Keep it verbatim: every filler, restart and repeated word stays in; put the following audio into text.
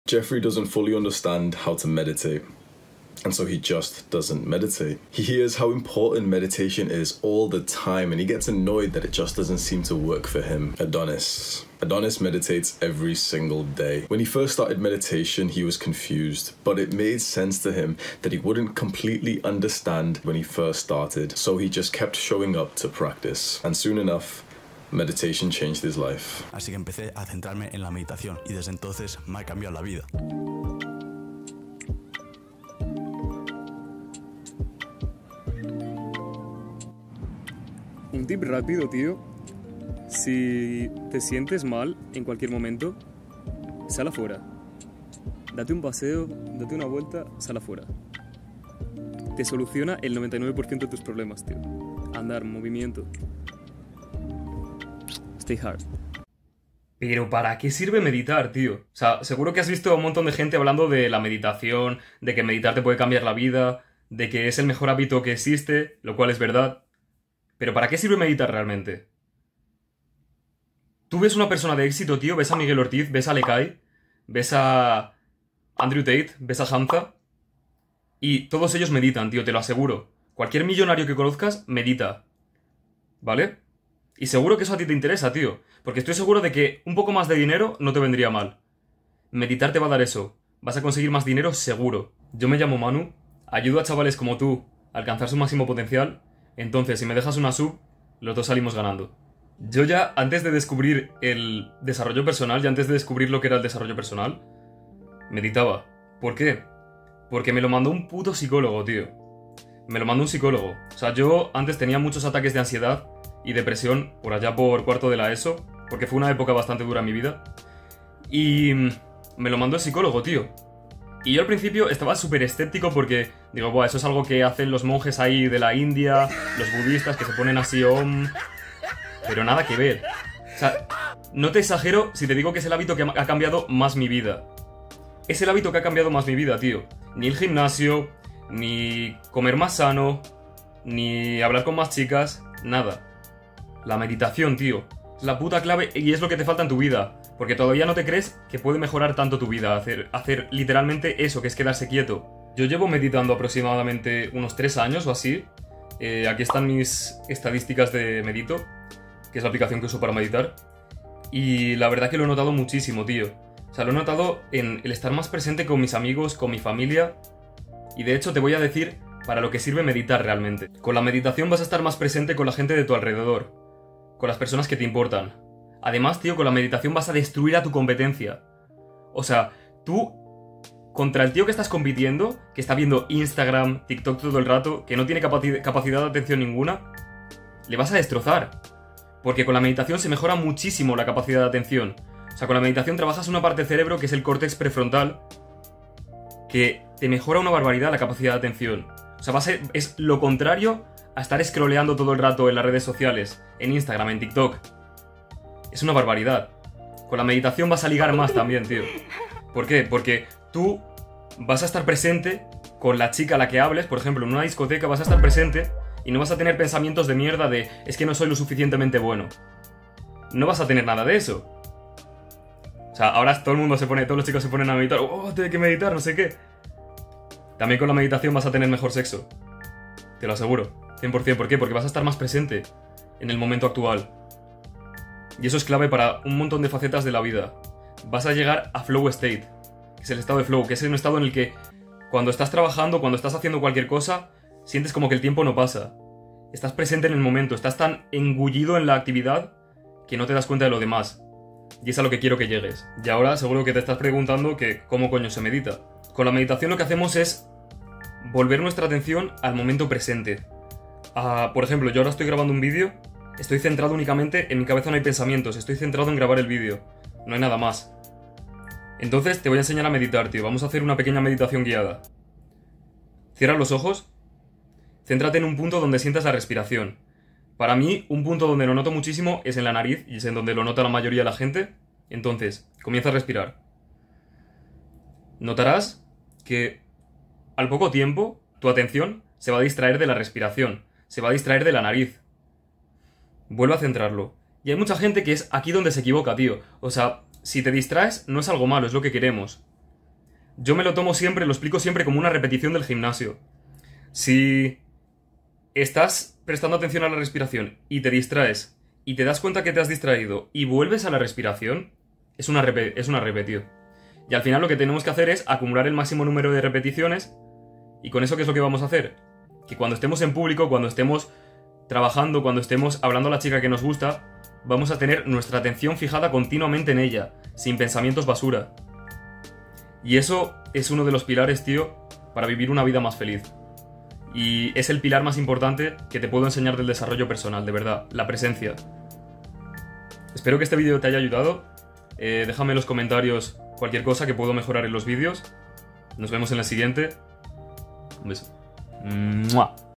Jeffrey doesn't fully understand how to meditate, and so he just doesn't meditate. He hears how important meditation is all the time, and he gets annoyed that it just doesn't seem to work for him. Adonis. Adonis meditates every single day. When he first started meditation, he was confused, but it made sense to him that he wouldn't completely understand when he first started, so he just kept showing up to practice. And soon enough, meditation changed his life. Así que empecé a centrarme en la meditación y desde entonces me ha cambiado la vida. Un tip rápido, tío. Si te sientes mal en cualquier momento, sal afuera. Date un paseo, date una vuelta, sal afuera. Te soluciona el noventa y nueve por ciento de tus problemas, tío. Andar, movimiento. Stay hard. Pero ¿para qué sirve meditar, tío? O sea, seguro que has visto a un montón de gente hablando de la meditación, de que meditar te puede cambiar la vida, de que es el mejor hábito que existe, lo cual es verdad. Pero ¿para qué sirve meditar realmente? Tú ves una persona de éxito, tío, ves a Miguel Ortiz, ves a Lekai, ves a Andrew Tate, ves a Hamza, y todos ellos meditan, tío, te lo aseguro. Cualquier millonario que conozcas, medita. ¿Vale? Y seguro que eso a ti te interesa, tío. Porque estoy seguro de que un poco más de dinero no te vendría mal. Meditar te va a dar eso. Vas a conseguir más dinero seguro. Yo me llamo Manu, ayudo a chavales como tú a alcanzar su máximo potencial. Entonces, si me dejas una sub, los dos salimos ganando. Yo ya, antes de descubrir el desarrollo personal, y antes de descubrir lo que era el desarrollo personal, meditaba. ¿Por qué? Porque me lo mandó un puto psicólogo, tío. Me lo mandó un psicólogo. O sea, yo antes tenía muchos ataques de ansiedad y depresión por allá por cuarto de la ESO, porque fue una época bastante dura en mi vida. Y me lo mandó el psicólogo, tío. Y yo al principio estaba súper escéptico porque digo, buah, eso es algo que hacen los monjes ahí de la India, los budistas que se ponen así om... Pero nada que ver. O sea, no te exagero si te digo que es el hábito que ha cambiado más mi vida. Es el hábito que ha cambiado más mi vida, tío. Ni el gimnasio, ni comer más sano, ni hablar con más chicas, nada. La meditación, tío. Es la puta clave y es lo que te falta en tu vida. Porque todavía no te crees que puede mejorar tanto tu vida. Hacer, hacer literalmente eso, que es quedarse quieto. Yo llevo meditando aproximadamente unos tres años o así. Eh, aquí están mis estadísticas de Medito, que es la aplicación que uso para meditar. Y la verdad que lo he notado muchísimo, tío. O sea, lo he notado en el estar más presente con mis amigos, con mi familia. Y de hecho te voy a decir para lo que sirve meditar realmente. Con la meditación vas a estar más presente con la gente de tu alrededor, con las personas que te importan. Además, tío, con la meditación vas a destruir a tu competencia. O sea, tú, contra el tío que estás compitiendo, que está viendo Instagram, TikTok todo el rato, que no tiene capaci- capacidad de atención ninguna, le vas a destrozar. Porque con la meditación se mejora muchísimo la capacidad de atención. O sea, con la meditación trabajas una parte del cerebro que es el córtex prefrontal, que te mejora una barbaridad la capacidad de atención. O sea, va a ser, es lo contrario a estar scrolleando todo el rato en las redes sociales, en Instagram, en TikTok. Es una barbaridad. Con la meditación vas a ligar más también, tío. ¿Por qué? Porque tú vas a estar presente con la chica a la que hables, por ejemplo, en una discoteca vas a estar presente y no vas a tener pensamientos de mierda de es que no soy lo suficientemente bueno. No vas a tener nada de eso. O sea, ahora todo el mundo se pone, todos los chicos se ponen a meditar, oh, tengo que meditar, no sé qué. También con la meditación vas a tener mejor sexo. Te lo aseguro. cien por ciento. ¿Por qué? Porque vas a estar más presente en el momento actual. Y eso es clave para un montón de facetas de la vida. Vas a llegar a flow state, que es el estado de flow, que es un estado en el que cuando estás trabajando, cuando estás haciendo cualquier cosa, sientes como que el tiempo no pasa. Estás presente en el momento, estás tan engullido en la actividad que no te das cuenta de lo demás. Y es a lo que quiero que llegues. Y ahora seguro que te estás preguntando que cómo coño se medita. Con la meditación lo que hacemos es volver nuestra atención al momento presente. Ah, por ejemplo, yo ahora estoy grabando un vídeo, estoy centrado únicamente, en mi cabeza no hay pensamientos, estoy centrado en grabar el vídeo, no hay nada más. Entonces te voy a enseñar a meditar, tío. Vamos a hacer una pequeña meditación guiada. Cierra los ojos, céntrate en un punto donde sientas la respiración. Para mí, un punto donde lo noto muchísimo es en la nariz, y es en donde lo nota la mayoría de la gente. Entonces, comienza a respirar. Notarás que al poco tiempo tu atención se va a distraer de la respiración, se va a distraer de la nariz. Vuelve a centrarlo. Y hay mucha gente que es aquí donde se equivoca, tío. O sea, si te distraes no es algo malo, es lo que queremos. Yo me lo tomo siempre, lo explico siempre como una repetición del gimnasio. Si estás prestando atención a la respiración y te distraes y te das cuenta que te has distraído y vuelves a la respiración, es una, rep- es una repetición. Y al final lo que tenemos que hacer es acumular el máximo número de repeticiones. ¿Y con eso qué es lo que vamos a hacer? Que cuando estemos en público, cuando estemos trabajando, cuando estemos hablando a la chica que nos gusta, vamos a tener nuestra atención fijada continuamente en ella, sin pensamientos basura. Y eso es uno de los pilares, tío, para vivir una vida más feliz. Y es el pilar más importante que te puedo enseñar del desarrollo personal, de verdad, la presencia. Espero que este vídeo te haya ayudado. Eh, déjame en los comentarios cualquier cosa que puedo mejorar en los vídeos. Nos vemos en el siguiente. Un beso. ¡Mua!